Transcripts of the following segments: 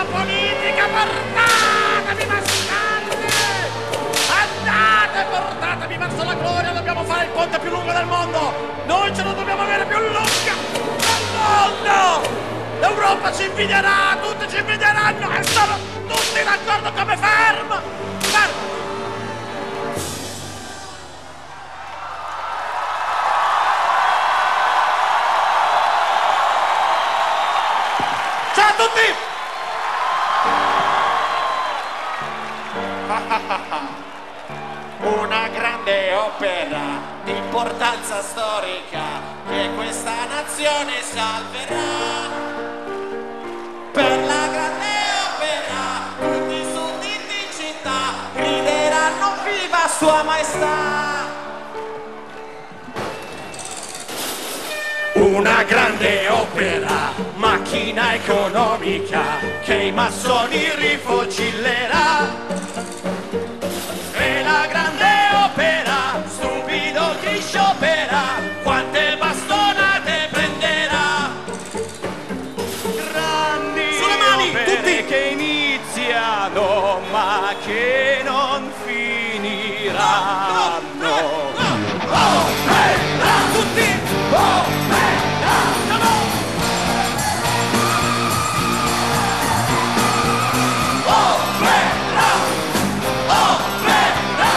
la politica, portatemi bastardi! Andate, portatemi verso la gloria, dobbiamo fare il ponte più lungo del mondo! Noi ce lo dobbiamo avere più lunga del mondo! L'Europa ci invidierà, tutti ci invidieranno e sono tutti d'accordo come fermo! Fermo! Ciao a tutti! Una grande opera di importanza storica che questa nazione salverà. Per la grande opera tutti i sudditi in città grideranno viva Sua Maestà. Una grande opera, macchina economica che i massoni rifocillerà. E la grande opera, stupido chi sciopera, quante bastonate prenderà. Grandi Sulle mani, opere tutti! che iniziano ma che non finiranno. Opera, tutti! Opera, no! Opera, opera.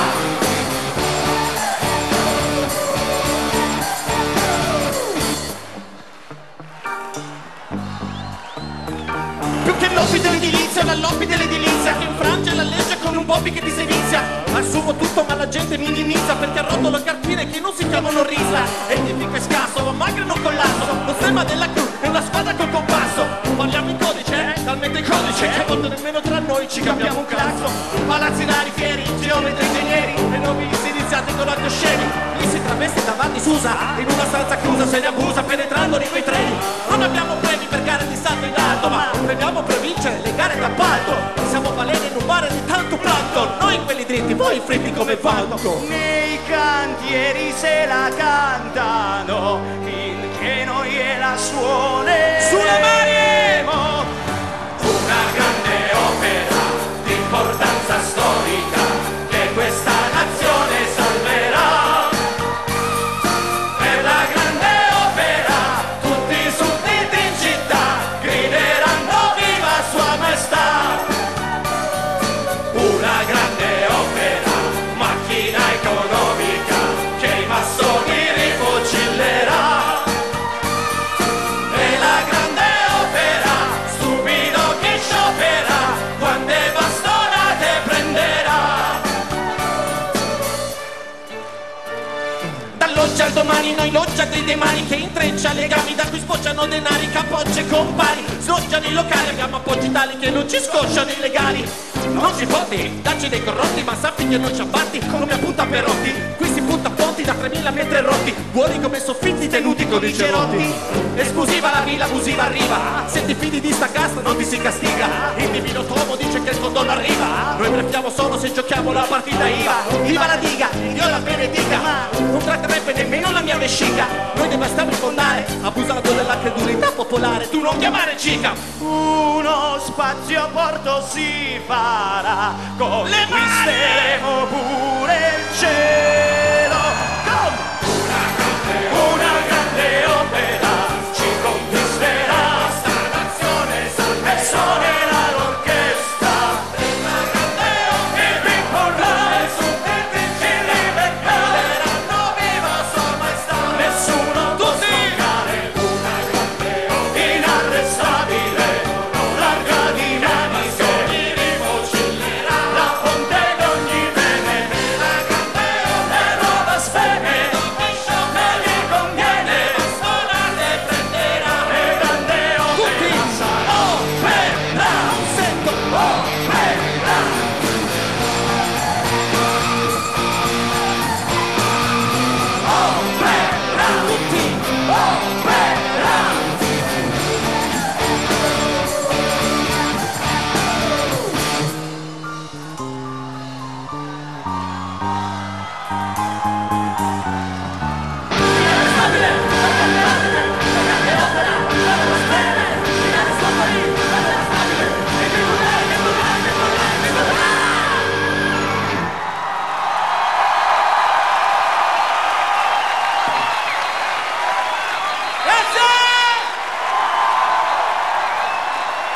Più che lobby dell'edilizia, la lobby dell'edilizia che infrange la legge con un bobby che disinizia. Assumo tutto ma la gente minimizza perché ha rotto la cartine che non si chiamano risa. Edifico è scarso, ma magro non collasso. Lo stemma della crew è una squadra col compasso. Parliamo in codice, talmente in codice che a volte nemmeno tra noi ci cambiamo un classo. Palazzi rari, fieri, geometri, ingegneri e novizi iniziati con atti osceni. Lì si traveste davanti Susa, in una stanza chiusa se ne abusa penetrando nei quei treni. Non abbiamo premi per gare di salto in alto, ma premiamo per vincere le gare d'appalto. Siamo balene in un mare di tanto plankton, noi quelli dritti, voi fritti come vanto. Nei cantieri se la cantano finché non gliela suoneremo. Sulle mani! Una grande opera di importanza storica che questa nazione salverà. Per la grande opera tutti i sudditi in città grideranno viva Sua Maestà. Una grande opera, macchina economica che i massoni rifocillerà. E la grande opera, stupido chi sciopera, quante bastonate prenderà. Dall'oggi al domani noi loggia dei demani che intreccia legami da cui sbocciano denari, capocce e compari. Sloggiano i locali, abbiamo appoggi tali che non ci scosciano i legali. Non si fotti, dacci dei corrotti, ma sappi che non ci abbatti come a punta Perotti. Qui si punta ponti da 3000 metri rotti, buoni come soffitti tenuti con i cerotti. Esclusiva la villa abusiva arriva, se ti fidi di sta casta non ti si castiga. Il divino Tomo dice che il condono arriva, noi bleffiamo solo se giochiamo la partita IVA. Viva la diga, Dio la benedica, non tratterebbe nemmeno la mia vescica. Noi devastiamo il fondale, abusando della credulità popolare, tu non chiamare cica. Uno spazio porto si farà, conquisteremo pure il cielo. Una grande opera ci conquisterà, sta nazione salverà. E suonerà l'orchestra. Una grande opera vi porrà e su tutti ci libereranno viva Sua Maestà. Nessuno può stoccare una grande opera inarrestabile, larga di mani che gli rifocillerà la fonte d'ogni bene. La grande opera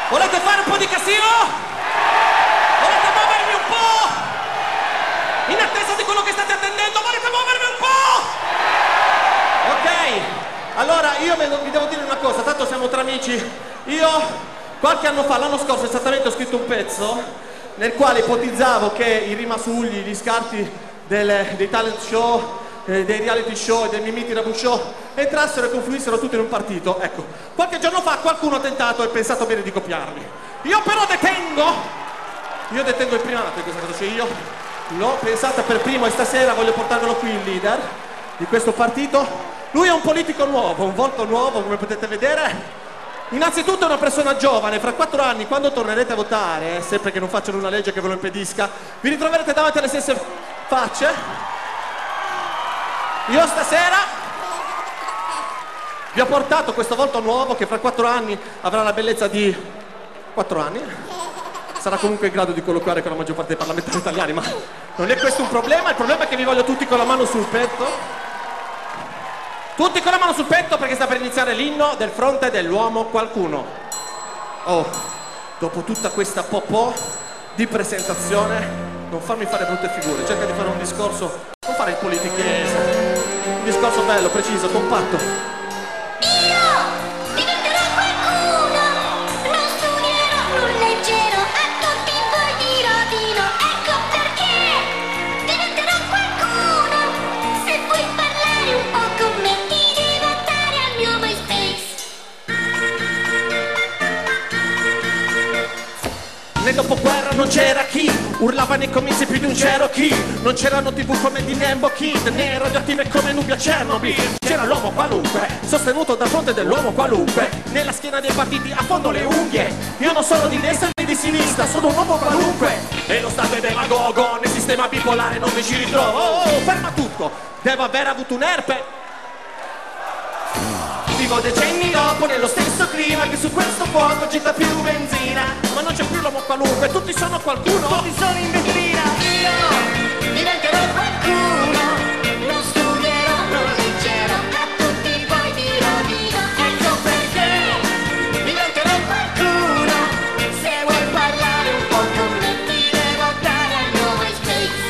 Volete fare un po' di casino? Volete muovervi un po'? In attesa di quello che state attendendo, volete muovervi un po'? Ok, allora io vi devo dire una cosa, tanto siamo tra amici. Io qualche anno fa, l'anno scorso esattamente, ho scritto un pezzo nel quale ipotizzavo che i rimasugli, gli scarti dei talent show, dei reality show e dei Mimiti Rabu Show entrassero e confluissero tutti in un partito. Ecco, qualche giorno fa qualcuno ha tentato e pensato bene di copiarmi. Io però detengo il primato di questa cosa, cioè io l'ho pensata per primo e stasera voglio portarvelo qui il leader di questo partito. Lui è un politico nuovo, un volto nuovo, come potete vedere. Innanzitutto è una persona giovane, fra 4 anni, quando tornerete a votare, sempre che non facciano una legge che ve lo impedisca, vi ritroverete davanti alle stesse facce. Io stasera vi ho portato questo volto nuovo che fra 4 anni avrà la bellezza di 4 anni. Sarà comunque in grado di colloquiare con la maggior parte dei parlamentari italiani, ma non è questo un problema. Il problema è che vi voglio tutti con la mano sul petto. Tutti con la mano sul petto, perché sta per iniziare l'inno del fronte dell'uomo qualcuno. Oh, dopo tutta questa popò di presentazione, non farmi fare brutte figure. Cerca di fare un discorso, non fare il politichese. Un discorso bello, preciso, compatto. Io diventerò qualcuno, non studierò, non leggerò, a tutti voi dirò di no. Ecco perché diventerò qualcuno. Se vuoi parlare un po' con me, ti devi votare al mio MySpace. Nel dopoguerra non c'era chi urlava nei comizi più di un Cherokee. Non c'erano TV come di Nembo Kid, né radioattive come Nubia Chernobyl. C'era l'uomo qualunque, sostenuto dal fronte dell'uomo qualunque. Nella schiena dei partiti a fondo le unghie. Io non sono di destra né di sinistra, sono un uomo qualunque. E lo Stato è demagogo, nel sistema bipolare non mi ci ritrovo. Oh, ferma tutto, devo aver avuto un herpe. Vivo decenni dopo nello stesso clima che su questo fuoco getta più benzina. Ma non c'è più l'uomo qualunque, tutti sono qualcuno. Tutti sono in vetrina. Io diventerò qualcuno, non studierò, non leggerò, a tutti voi dirò di no. Ecco perché diventerò qualcuno. Se vuoi parlare un po' con me, ti devo dare al mio MySpace.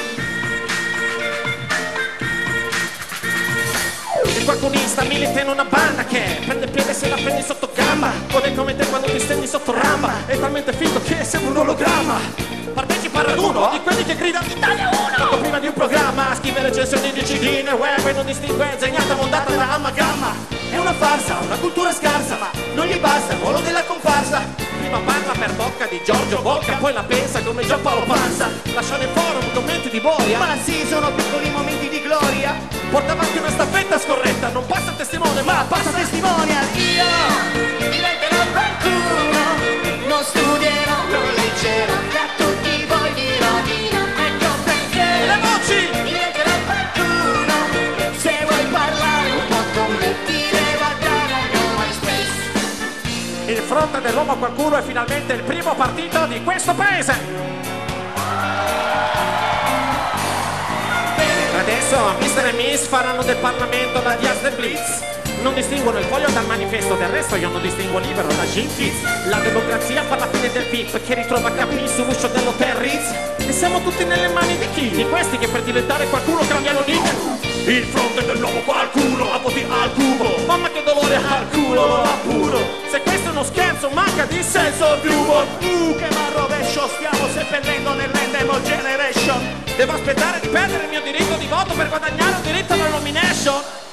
Il qualcunista milita in una banda che prende piede se la prendi sotto gamba. Vuole come te quando ti stendi sotto ramba. È talmente finto che sembra un ologramma. Partecipa al raduno di quelli che gridano Italia 1 poco prima di un programma. Scrive recensioni di CD nel web e non distingue zegnata mondata da amagama. È una farsa, una cultura scarsa, ma non gli basta il ruolo della comparsa. Prima parla per bocca di Giorgio Bocca, poi la pensa come Giampaolo Panza. Lascia nel forum commenti di boia. Ma sì, sono piccoli momenti di gloria. Porta avanti una staffetta scorretta, non passa testimone ma Passa testimonial. Io diventerò qualcuno, non studierò, non leggerò, a tutti voi dirò di no. Ecco perché le voci. diventerò qualcuno. Se vuoi parlare un po' con me, ti devo dare al mio MySpace. Il fronte dell'uomo qualcuno è finalmente il primo partito di questo paese. Adesso Mr. e Miss faranno del Parlamento la Diaz del Blitz. Non distinguono il foglio dal manifesto, del resto io non distingo libero da Gilfiz. La democrazia fa la fine del VIP che ritrova capi sull'uscio dell'hotel Ritz. E siamo tutti nelle mani di chi? Di questi che per diventare qualcuno cambiano nick. Il fronte dell'uomo qualcuno, a voti al cubo. Mamma che dolore al culo, lo appuro. Se questo è uno scherzo manca di senso di humor. Che marrovescio, stiamo seppellendo nell'Endemol Generation. Devo aspettare di perdere il mio diritto di voto per guadagnare un diritto alla nomination.